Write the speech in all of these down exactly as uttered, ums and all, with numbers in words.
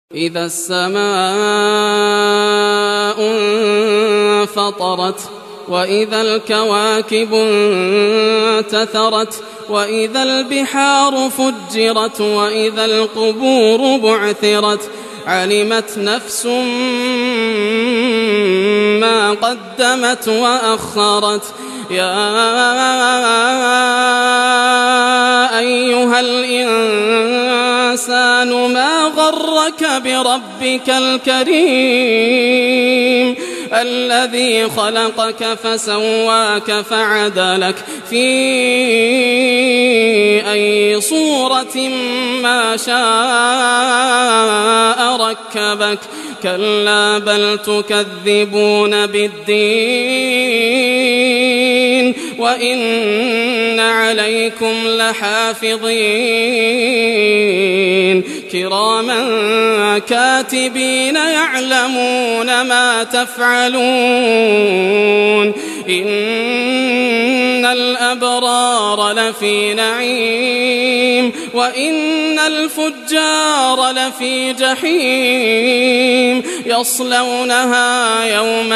إذا السماء انفطرت وإذا الكواكب انتثرت وإذا البحار فجرت وإذا القبور بعثرت علمت نفس ما قدمت وأخرت يا أيها الإنسان ما غرك بربك الكريم الذي خلقك فسواك فعدلك في أي صورة ما شاء ركبك كلا بل تكذبون بالدين وإن عليكم لحافظين كراما كاتبين يعلمون ما تفعلون إن الأبرار لفي نعيم وإن الفجار لفي جحيم يصلونها يوم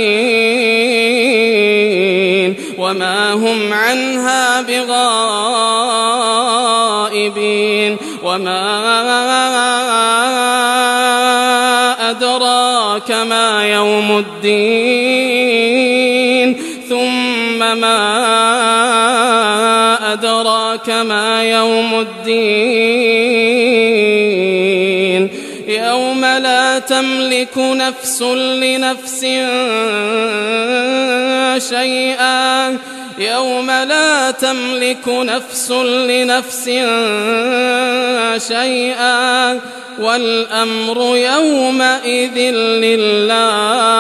الدين وما هم عنها بغائبين وما أدراك ما يوم الدين ثم ما أدراك ما يوم الدين يوم لا تملك نفس لنفس شيئا يوم لا تملك نفس لنفس شيئا والأمر يومئذ لله.